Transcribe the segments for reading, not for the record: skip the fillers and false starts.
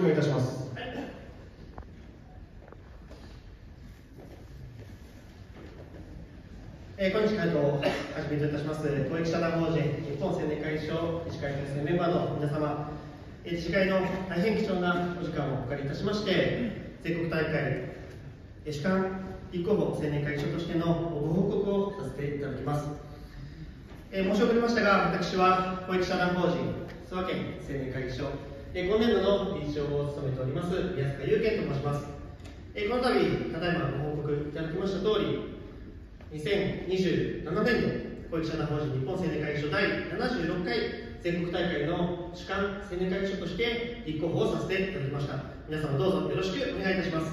お願いいたします。 今日会とを始めといたします公益社団法人日本青年会議所理事会編成メンバーの皆様、理事会の大変貴重なお時間をお借りいたしまして、全国大会主管立候補青年会議所としてのご報告をさせていただきます。申し遅れましたが、私は公益社団法人諏訪県青年会議所今年度の理事長を務めております宮坂優健と申します。この度ただいまご報告いただきました通り、2027年度公益社団法人日本青年会議所第76回全国大会の主管青年会議所として立候補をさせていただきました。皆様どうぞよろしくお願いいたします。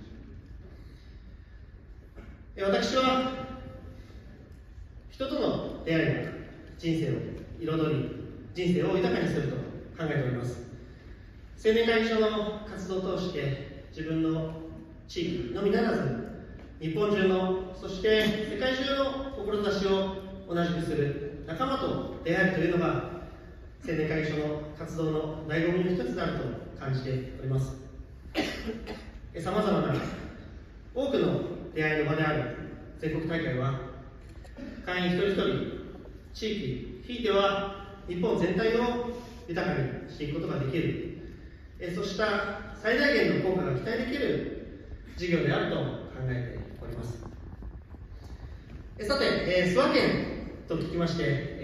私は人との出会いが人生を彩り、人生を豊かにすると考えております。青年会議所の活動を通して自分の地域のみならず日本中の、そして世界中の志を同じくする仲間と出会えるというのが青年会議所の活動の醍醐味の一つであると感じております。さまざまな多くの出会いの場である全国大会は会員一人一人、地域、ひいては日本全体を豊かにしていくことができる、そうした最大限の効果が期待できる事業であると考えております。さて、諏訪県と聞きまして、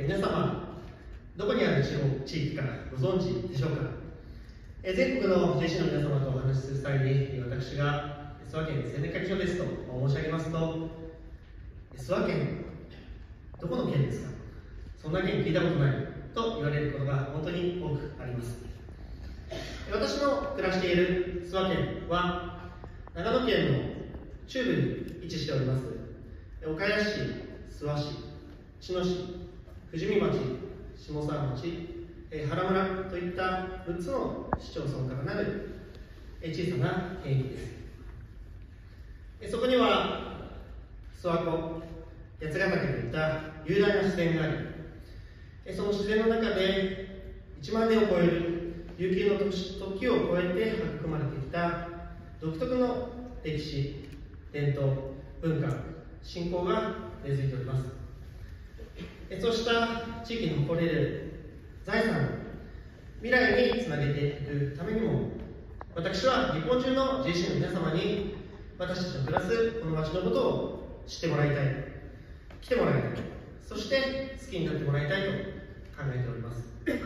皆様どこにある地域かご存知でしょうか。全国の JC の皆様とお話しする際に私が諏訪県青年会議所ですと申し上げますと、諏訪県どこの県ですか、そんな県聞いたことないと言われることが本当に多くあります。私の暮らしている諏訪県は長野県の中部に位置しております岡谷市、諏訪市、茅野市、富士見町、下沢町、原村といった6つの市町村からなる小さな県域です。そこには諏訪湖、八ヶ岳といった雄大な自然があり、その自然の中で1万年を超える悠久の時を超えて育まれてきた独特の歴史、伝統、文化、信仰が根付いております。そうした地域に誇れる財産を未来につなげていくためにも、私は日本中の JC の皆様に私たちの暮らすこの町のことを知ってもらいたい、来てもらいたい、そして好きになってもらいたいと考えております。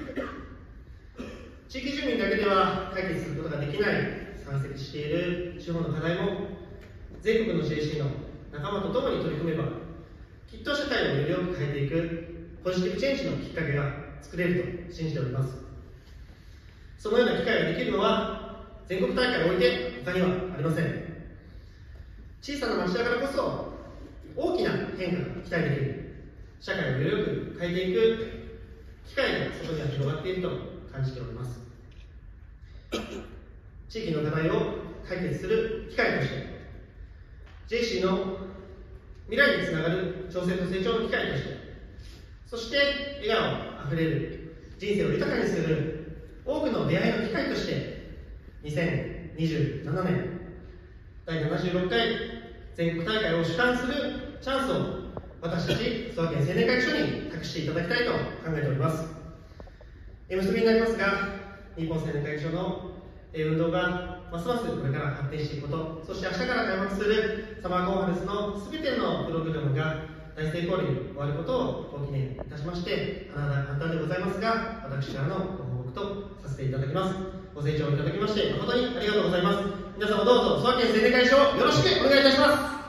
地域住民だけでは解決することができない山積している地方の課題も全国の JC の仲間と共に取り組めば、きっと社会をより良く変えていくポジティブチェンジのきっかけが作れると信じております。そのような機会ができるのは全国大会において他にはありません。小さな町だからこそ大きな変化が期待できる、社会をより良く変えていく機会がそこには広がっていると感じております。地域の課題を解決する機会として JC の未来につながる挑戦と成長の機会として、そして笑顔あふれる人生を豊かにする多くの出会いの機会として2027年第76回全国大会を主管するチャンスを私たち諏訪県青年会議所に託していただきたいと考えております。結びになりますが、日本青年会議所の運動がますますこれから発展していくこと、そして明日から開幕するサマーコンファレンスのすべてのプログラムが大成功に終わることをご記念いたしまして、簡単でございますが、私からのご報告とさせていただきます。ご清聴いただきまして誠にありがとうございます。皆様どうぞ諏訪県青年会議所よろしくお願いいたします。